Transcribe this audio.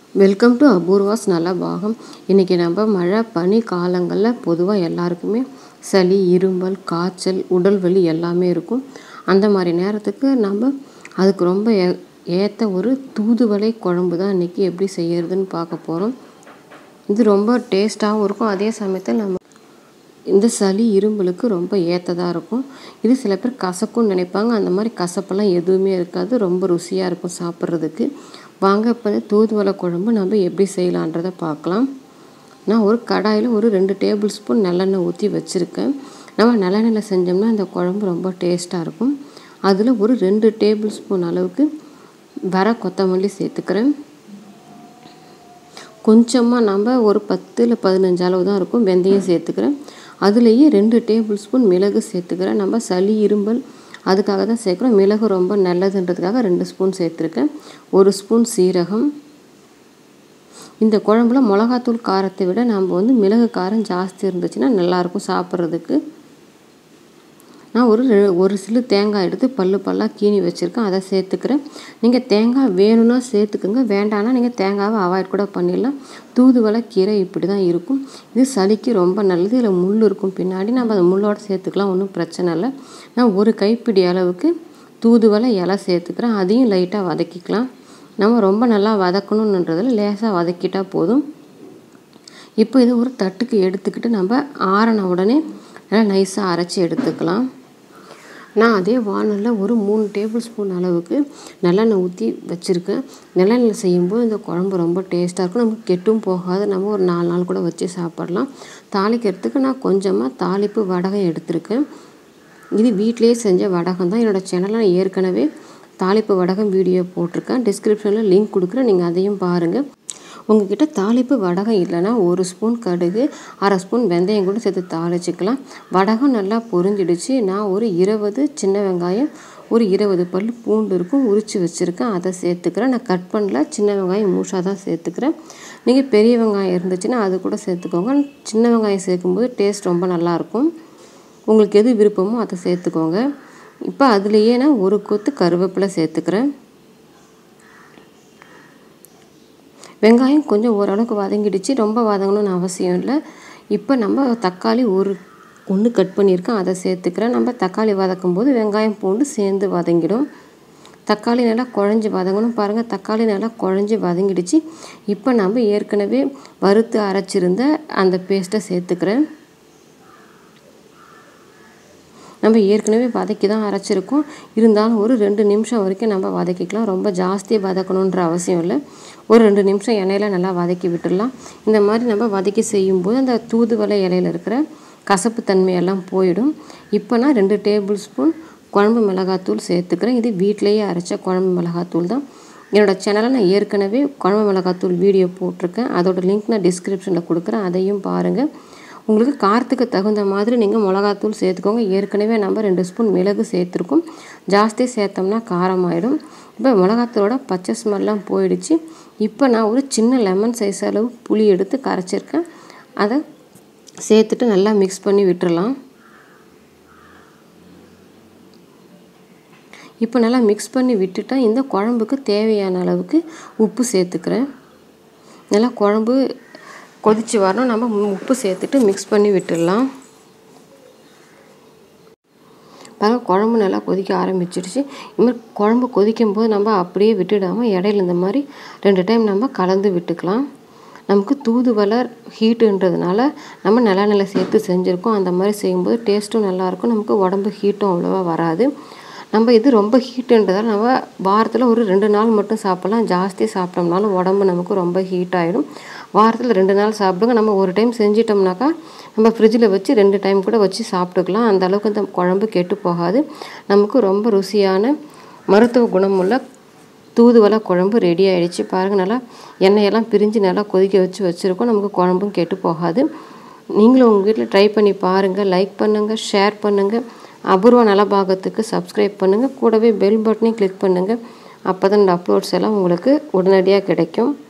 Welcome to Apoorva's Nalabagam. இன்றைக்கி நம்ம மழை பனி காலங்களில் பொதுவாக எல்லாருக்குமே சளி, இருமல், காய்ச்சல், உடல் வலி எல்லாமே இருக்கும். அந்த மாதிரி நேரத்துக்கு நம்ம அதுக்கு ரொம்ப ஏற்ற ஒரு தூதுவளை குழம்பு தான் இன்றைக்கி எப்படி செய்கிறதுன்னு பார்க்க போகிறோம். இது ரொம்ப டேஸ்ட்டாகவும் இருக்கும். அதே சமயத்தில் நம்ம இந்த சளி இரும்பலுக்கு ரொம்ப ஏற்றதாக இருக்கும். இது சில பேர் கசக்கும்னு நினைப்பாங்க. அந்த மாதிரி கசப்பெல்லாம் எதுவுமே இருக்காது. ரொம்ப ருசியாக இருக்கும் சாப்பிட்றதுக்கு. வாங்க இப்போ தூதுவளை குழம்பு நம்ம எப்படி செய்யலான்றதை பார்க்கலாம். நான் ஒரு கடாயில் ஒரு 2 டேபிள் ஸ்பூன் நல்லெண்ணெய் ஊற்றி வச்சுருக்கேன். நம்ம நல்லெண்ணெயில் செஞ்சோம்னா இந்த குழம்பு ரொம்ப டேஸ்ட்டாக இருக்கும். அதில் ஒரு 2 டேபிள் ஸ்பூன் அளவுக்கு வர கொத்தமல்லி சேர்த்துக்கிறேன். கொஞ்சமாக நம்ம ஒரு 10 இல்லை 15 அளவு தான் இருக்கும் வெந்தயம் சேர்த்துக்கிறேன். அதுலேயே 2 டேபிள் ஸ்பூன் மிளகு சேர்த்துக்கிறேன். நம்ம சளி இரும்பல் அதுக்காக தான் சேர்க்குறோம். மிளகு ரொம்ப நல்லதுன்றதுக்காக 2 ஸ்பூன் சேர்த்துருக்கேன். 1 ஸ்பூன் சீரகம். இந்த குழம்புல மிளகாத்தூள் காரத்தை விட நம்ம மிளகு காரம் ஜாஸ்தி இருந்துச்சுன்னா நல்லாயிருக்கும் சாப்பிட்றதுக்கு. நான் ஒரு சில்லு தேங்காய் எடுத்து பல்லாக கீனி வச்சுருக்கேன். அதை சேர்த்துக்கிறேன். நீங்கள் தேங்காய் வேணும்னா சேர்த்துக்குங்க, வேண்டாம்னா நீங்கள் தேங்காவை அவாய்ட் கூட பண்ணிடலாம். தூதுவளை கீரை இப்படி தான் இருக்கும். இது சளிக்கு ரொம்ப நல்லது. இதில் முள் இருக்கும் பின்னாடி, நம்ம அதை முள்ளோடு சேர்த்துக்கலாம், ஒன்றும் பிரச்சனை இல்லை. நான் ஒரு கைப்பிடி அளவுக்கு தூதுவளை இலை சேர்த்துக்கிறேன். அதையும் லைட்டாக வதக்கிக்கலாம். நம்ம ரொம்ப நல்லா வதக்கணுன்றதில் லேசாக வதக்கிட்டால் போதும். இப்போ இது ஒரு தட்டுக்கு எடுத்துக்கிட்டு நம்ம ஆறின உடனே நல்லா நைஸாக அரைச்சி எடுத்துக்கலாம். நான் அதே வானலில் ஒரு 3 டேபிள் ஸ்பூன் அளவுக்கு நல்லெண்ணெய் ஊற்றி வச்சுருக்கேன். நல்லெண்ணெய் செய்யும்போது இந்த குழம்பு ரொம்ப டேஸ்ட்டாக இருக்கும். நமக்கு கெட்டும் போகாது. நம்ம ஒரு 4 நாள் கூட வச்சு சாப்பிட்லாம். தாளிக்கிறதுக்கு நான் கொஞ்சமாக தாளிப்பு வடகம் எடுத்திருக்கேன். இது வீட்டிலேயே செஞ்ச வடகம் தான். என்னோடய சேனலில் நான் ஏற்கனவே தாளிப்பு வடகம் வீடியோ போட்டிருக்கேன். டிஸ்கிரிப்ஷனில் லிங்க் கொடுக்குறேன், நீங்கள் அதையும் பாருங்கள். உங்கள்கிட்ட தாளிப்பு வடகம் இல்லைன்னா 1 ஸ்பூன் கடுகு, 1/2 ஸ்பூன் வெந்தயம் கூட சேர்த்து தாளிச்சிக்கலாம். வடகம் நல்லா பொரிஞ்சிடுச்சு. நான் ஒரு 20 சின்ன வெங்காயம், ஒரு 20 பல் பூண்டு இருக்கும் உரித்து வச்சுருக்கேன். அதை சேர்த்துக்கிறேன். நான் கட் பண்ணல, சின்ன வெங்காயம் மூஷாக தான் சேர்த்துக்கிறேன். நீங்கள் பெரிய வெங்காயம் இருந்துச்சுன்னா அது கூட சேர்த்துக்கோங்க. சின்ன வெங்காயம் சேர்க்கும்போது டேஸ்ட் ரொம்ப நல்லாயிருக்கும். உங்களுக்கு எது விருப்பமோ அதை சேர்த்துக்கோங்க. இப்போ அதுலேயே நான் ஒரு கொத்து கருவேப்பிலை சேர்த்துக்கிறேன். வெங்காயம் கொஞ்சம் ஓரளவுக்கு வதங்கிடுச்சு. ரொம்ப வதங்கணும்னு அவசியம் இல்லை. இப்போ நம்ம தக்காளி ஒன்று கட் பண்ணியிருக்கேன், அதை சேர்த்துக்கிறேன். நம்ம தக்காளி வதக்கும் போது வெங்காயம் பூண்டு சேர்ந்து வதங்கிடும். தக்காளி நல்லா குழஞ்சி வதங்கணும். பாருங்கள், தக்காளி நல்லா குழஞ்சி வதங்கிடுச்சு. இப்போ நம்ம ஏற்கனவே வறுத்து அரைச்சிருந்த அந்த பேஸ்ட்டை சேர்த்துக்கிறேன். நம்ம ஏற்கனவே வதக்கி தான் அரைச்சிருக்கோம். இருந்தாலும் ஒரு 2 நிமிஷம் வரைக்கும் நம்ம வதக்கிக்கலாம். ரொம்ப ஜாஸ்தி வதக்கணுன்ற அவசியம் இல்லை. ஒரு 2 நிமிஷம் எண்ணெயில் நல்லா வதக்கி விட்டுடலாம். இந்த மாதிரி நம்ம வதக்கி செய்யும்போது அந்த தூதுவளை இலையில் இருக்கிற கசப்பு தன்மையெல்லாம் போயிடும். இப்போ நான் 2 டேபிள் ஸ்பூன் குழம்பு மிளகாத்தூள் சேர்த்துக்கிறேன். இது வீட்டிலேயே அரைச்ச குழம்பு மிளகாத்தூள் தான். என்னோடய சேனலில் நான் ஏற்கனவே குழம்பு மிளகாத்தூள் வீடியோ போட்டிருக்கேன். அதோட லிங்க் நான் டிஸ்கிரிப்ஷனில் கொடுக்குறேன், அதையும் பாருங்கள். உங்களுக்கு காரத்துக்கு தகுந்த மாதிரி நீங்கள் மிளகாத்தூள் சேர்த்துக்கோங்க. ஏற்கனவே நம்ம 2 ஸ்பூன் மிளகு சேர்த்துருக்கோம். ஜாஸ்தி சேர்த்தோம்னா காரமாயிடும். இப்போ மிளகாத்தூளோட பச்சை ஸ்மெல்லாம் போயிடுச்சு. இப்போ நான் ஒரு சின்ன லெமன் சைஸ் அளவு புளி எடுத்து கரைச்சிருக்கேன். அதை சேர்த்துட்டு நல்லா மிக்ஸ் பண்ணி விட்டுறலாம். இப்போ நல்லா மிக்ஸ் பண்ணி விட்டுட்டா இந்த குழம்புக்கு தேவையான அளவுக்கு உப்பு சேர்த்துக்கிறேன். நல்லா குழம்பு கொதித்து வரணும். நம்ம உப்பு சேர்த்துட்டு மிக்ஸ் பண்ணி விட்டுடலாம். பாருங்கள், குழம்பு நல்லா கொதிக்க ஆரம்பிச்சிடுச்சு. இது மாதிரி குழம்பு கொதிக்கும் போது நம்ம அப்படியே விட்டுடாமல் இடையில இந்த மாதிரி 2 டைம் நம்ம கலந்து விட்டுக்கலாம். நமக்கு தூதுவளை ஹீட்டுன்றதுனால நம்ம நல்லெண்ணெயில் சேர்த்து செஞ்சுருக்கோம். அந்த மாதிரி செய்யும்போது டேஸ்ட்டும் நல்லாயிருக்கும். நமக்கு உடம்பு ஹீட்டும் அவ்வளோவா வராது. நம்ம இது ரொம்ப ஹீட்டுன்றதால் நம்ம வாரத்தில் ஒரு 2 நாள் மட்டும் சாப்பிட்லாம். ஜாஸ்தி சாப்பிட்டோம்னாலும் உடம்பு நமக்கு ரொம்ப ஹீட் ஆகிடும். வாரத்தில் 2 நாள் சாப்பிடுங்க. நம்ம ஒரு டைம் செஞ்சிட்டோம்னாக்கா நம்ம ஃப்ரிட்ஜில் வச்சு 2 டைம் கூட வச்சு சாப்பிட்டுக்கலாம். அந்த அளவுக்கு இந்த குழம்பு கெட்டு போகாது. நமக்கு ரொம்ப ருசியான மருத்துவ குணமுள்ள தூதுவளை குழம்பு ரெடி ஆகிடுச்சு. பாருங்கள், நல்லா எண்ணெயெல்லாம் பிரிஞ்சு நல்லா கொதிக்க வச்சுருக்கோம். நமக்கு குழம்பும் கெட்டு போகாது. நீங்களும் உங்கள் வீட்டில் ட்ரை பண்ணி பாருங்கள். லைக் பண்ணுங்கள், ஷேர் பண்ணுங்கள். அபூர்வ நலபாகத்துக்கு சப்ஸ்கிரைப் பண்ணுங்கள். கூடவே பெல் பட்டனையும் கிளிக் பண்ணுங்கள். அப்போ தான் இந்த அப்லோட்ஸ் எல்லாம் உங்களுக்கு உடனடியாக கிடைக்கும்.